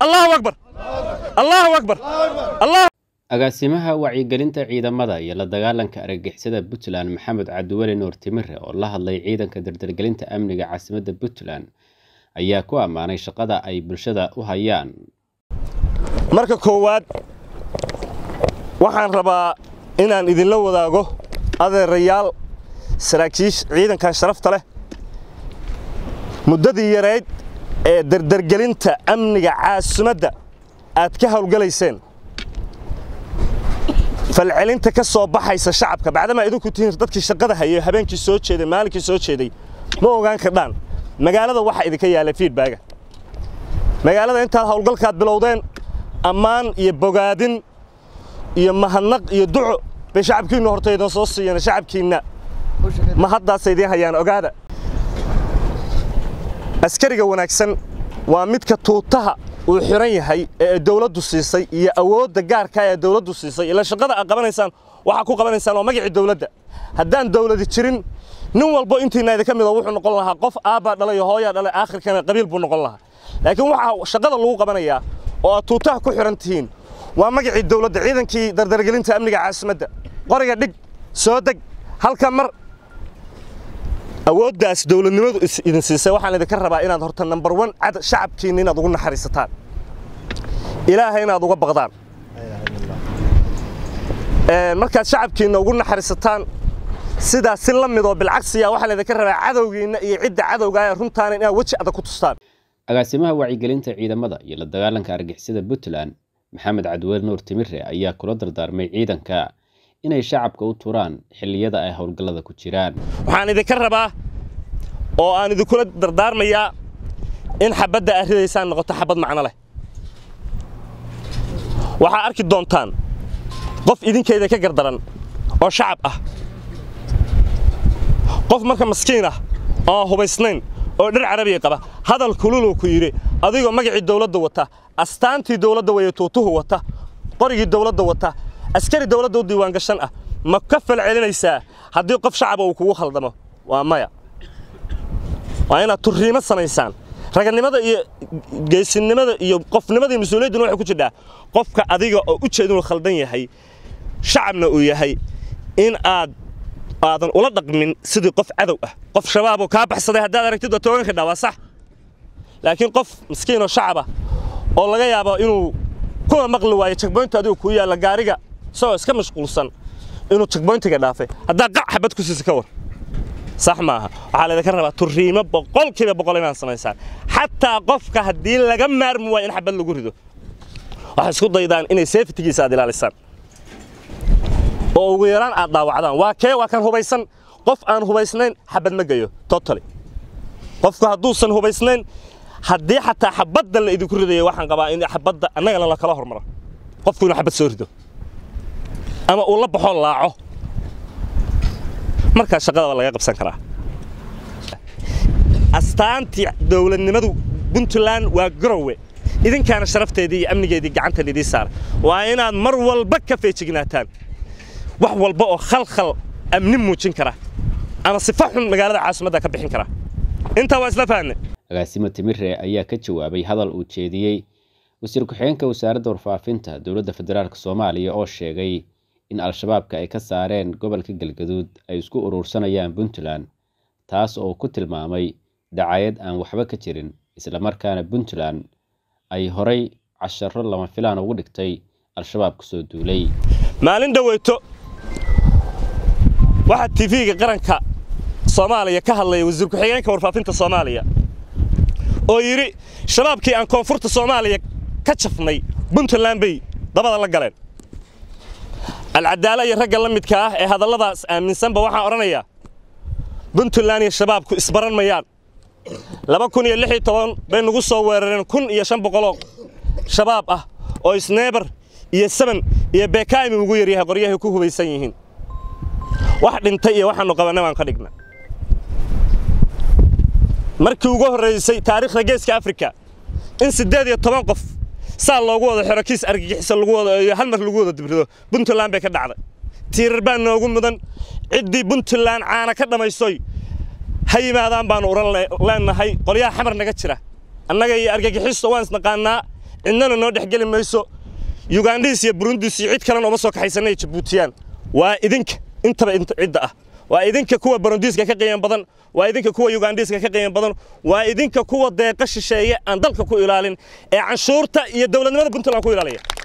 الله أكبر الله أكبر الله. agaasimaha wacyigelinta ciidamada iyo la dagaalanka argagixisada Puntland Maxamed Cabdiweli Nuur Timire oo la hadlay ciidanka dardargelinta amniga caasimadda Puntland ayaa ku amaanay shaqada ay bulshada u hayaan. marka koowaad waxaan rabaa inaan idinla wadaago adeerayaal saraakiish ciidanka sharafta leh muddadii yareed ee dardargelinta amniga caasimadda aad ka hawlgalayseen falcelinta ka soo baxaysa shacabka bacdama idinku tihiin dadkii shaqada hayay habeenkii soo jeeday maalinkii soo jeeday ma ogaan kardaan magaalada waxa idinka yaala feedback magaalada inta hawlgalkaad bilowdeen ammaan iyo bogaadin iyo mahadnaq iyo duco bay shacabkiina hortayda soo siiyeen shacabkiina ma haddaas idin hayaan ogaada askariga wanaagsan waa midka tuutaha uu xiran yahay ee dawladdu siisay iyo awoodda gaarka ah ee dawladdu siisay ila shaqada aad qabanaysaan waxa ku qabanaysaan oo magaci dawladda haddaan dawladi jirin nin walba intiina idin kamid ah wuxuu noqon lahaa qof aaba dhalay hooyo dhalay aakhirkana qabiil buu noqon lahaa laakiin waxa shaqada lagu qabanayaa oo aad tuutaha ku xiran tihiin waa magaci dawladda ciidankii dardargelinta amniga caasimadda qoriga dhig soo deg halka mar awooddaas dawladnimadu idin siisay waxaan idin ka rabaa inaad horta number 1 shacabkiina inaad ugu naxariisataan ilaahay inaad uga baqdaan markaad shacabkiina ugu naxariisataan sidaas si la mid oo bilcagsiya waxaan idin ka rabaa cadowgiina iyo cidda cadowga ay runtaan inaad waji adag ku tustaan. agaasimaha wacyigelinta ciidamada iyo la dagaalanka argagixisada Puntland Maxamed Cabdiweli Nuur Timire ayaa kula dardaarmay ciidanka inay shacabka u turaan xilliyada ay hawlgallada ku jiraan. waxaan idin ka rabaa oo aan idin kula dardaarmayaa in xabadda ay ridaysaan noqoto xabad macno leh. waxa arki doontaan qof idinkeeda ka gardaran oo shacab ah qof marka maskiin ah oo hubaysnayn oo dhar carabi qaba hadal kululu ku yiri adigoo magaci dawladda wata astaantii dawladda way tuutuhu wata qorigii dawladda wata askari dawladda u diiwaan gashan ah ma ka falcelinaysaa haddii qof shacab uu kugu khaldamo waa maya waa inaad turiimo samaysaan raganimada iyo geesinimada iyo qofnimada mas'uuliyaddu waxay ku jirtaa qofka adiga oo u jeedin uu khaldan yahay shacabna uu yahay in aadan ula dhaqmin sidii qof cadow ah qof shabaab oo ka baxsaday haddaad aragtid tooganka dhawaa sax laakiin qof miskiin oo shacab ah oo laga yaabo inuu kuwa maqli waayo checkpoint adigu ku yaala gaariga soo iska mashquulsan inuu checkpointiga dhaafay hadda qac xabad ku siisa ka war صح maaha waxa la idinka rabaa turiimo boqolkiiba boqol inaan samaysaan xataa qofka hadii laga maarmo waa in xabad lagu rido waxa isku daydaan inay safety-giisa aad ilaalisaan oo ugu yaraan aad dhaawacdaan waa kan hubaysan qof aan hubaysnayn xabad ma gayo totally qofka haduusan hubaysnayn hadii xataa xabadda la idinku ridayo waxaan qabaa in xabadda annaga la kala hormaro qofku inuu xabad soo rido ama uu la baxo laaco marka shaqada laga qabsan karaa astaantii dawladnimadu Puntland waa garowe idinkaana sharafteedii iyo amnigeedii gacanta idin saar waa inaad mar walba ka feejignaataan wax walba oo khalkhal amni muujin kara ama sifa xun magaalada caasimadda ka bixin kara inta waa isla fahanay. agaasimo Timire ayaa ka jawaabay hadal uu jeediyay wasiir ku-xigeenka wasaaradda warfaafinta dawladda federaalka Soomaaliya oo sheegay in al-shabaabka ay ka saareen gobolka Galgaduud ay isku urursanayaan Puntland taas oo ku tilmaamay dacayad aan waxba ka jirin isla markaana Puntland ay horay casharo lama filaan ugu dhigtay al-shabaabka soo duulay. maalin dhaweyto waxa TV-ga qaranka Soomaaliya ka hadlay wasiir ku-xigeenka warfaafinta Soomaaliya oo yiri shabaabkii aan koonfurta Soomaaliya ka jafnay Puntland bay dabada la galeen العدالة يرجع لمد كاه هذا الله ذا من سنبه واحد أرنيا Puntland الشباب إسبران ميان لما كون يلحي طبعا بين نقص ورن كون يشان بقلاق شباب أو سنيبر يسمن يبكاي من وجويرها قريه يكوه بيسينهن واحد انتهي واحد نقبنا ما نقدقنا مركب وجوه الرئيس تاريخ رجيس كأفريقيا إن سداد يطبق قف سال لوجود حركيس أرجح سال لوجود هالمر لوجود دبرده Puntland بكرة عرض تيربان نوجود مدن عدي Puntland عنا كذا ما يسوي هاي ما دام بانوران لأن هاي قرية حمر نجتشرة النجا أرجح حس وانس نقالنا cidnana noo dhexgeli mayso Ugandis iyo Burundis iyo cid kale oo ma soo kaxaysanay Djiboutiyan waa idinka intaba cidda ah waa idinka kuwa Burundiska ka qiyan badan waa idinka kuwa Ugandiska ka qiyan badan waa idinka kuwa deeqa shisheeye aan dalka ku ilaalin ee canshuurta iyo dawladnimada Puntland ku ilaaliya